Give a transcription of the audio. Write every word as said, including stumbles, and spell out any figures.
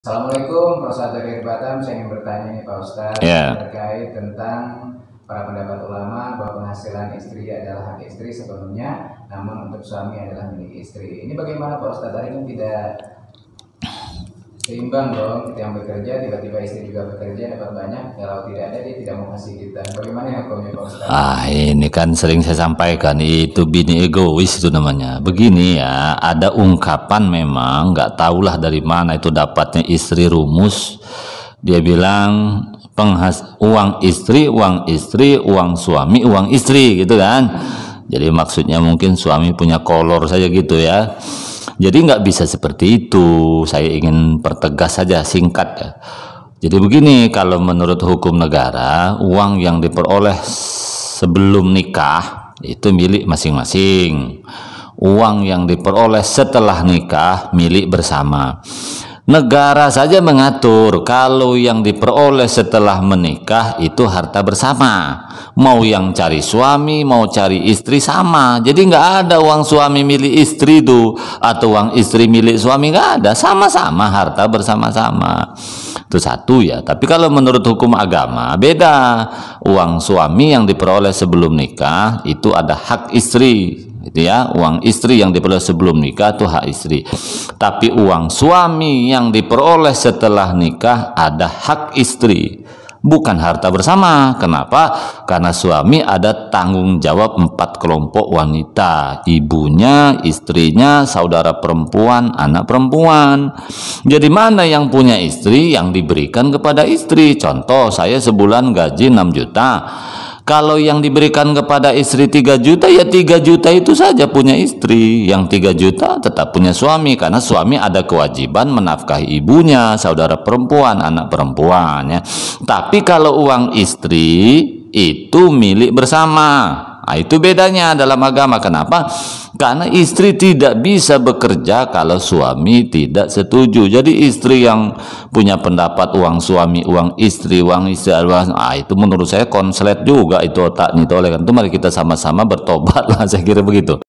Assalamualaikum, Pak Ustadz dari Batam. Saya ingin bertanya nih Pak Ustadz Ya. terkait tentang para pendapat ulama bahwa penghasilan istri adalah hak istri sepenuhnya, namun untuk suami adalah milik istri. Ini bagaimana Pak Ustadz? Tadi kan tidak seimbang dong, kita yang bekerja, tiba-tiba istri juga bekerja, dapat banyak, kalau tidak ada dia tidak mau kasih kita. Bagaimana ya hukumnya Pak Ustadz? Ah, ini kan sering saya sampaikan, itu bini egois itu namanya. Begini ya, ada ungkapan memang nggak tahulah dari mana itu dapatnya istri rumus. Dia bilang penghas uang istri, uang istri, uang suami, uang istri gitu kan. Jadi maksudnya mungkin suami punya kolor saja gitu ya. Jadi nggak bisa seperti itu. Saya ingin pertegas saja, singkat ya. Jadi begini, kalau menurut hukum negara, uang yang diperoleh sebelum nikah itu milik masing-masing. Uang yang diperoleh setelah nikah milik bersama. Negara saja mengatur kalau yang diperoleh setelah menikah itu harta bersama. Mau yang cari suami, mau cari istri sama. Jadi nggak ada uang suami milik istri itu atau uang istri milik suami, nggak ada. Sama-sama harta bersama-sama. Itu satu ya. Tapi kalau menurut hukum agama beda. Uang suami yang diperoleh sebelum nikah itu ada hak istri. Itu ya, uang istri yang diperoleh sebelum nikah itu hak istri. Tapi uang suami yang diperoleh setelah nikah ada hak istri, bukan harta bersama. Kenapa? Karena suami ada tanggung jawab empat kelompok wanita, ibunya, istrinya, saudara perempuan, anak perempuan. Jadi mana yang punya istri yang diberikan kepada istri? Contoh, saya sebulan gaji enam juta. Kalau yang diberikan kepada istri tiga juta, ya tiga juta itu saja punya istri. Yang tiga juta tetap punya suami, karena suami ada kewajiban menafkahi ibunya, saudara perempuan, anak perempuan ya. Tapi kalau uang istri itu milik bersama. Nah, itu bedanya dalam agama. Kenapa? Karena istri tidak bisa bekerja kalau suami tidak setuju. Jadi istri yang punya pendapat uang suami, uang istri, uang istri, uang, ah, itu menurut saya konslet juga itu otaknya itu. Oleh karena itu mari kita sama-sama bertobat lah, saya kira begitu.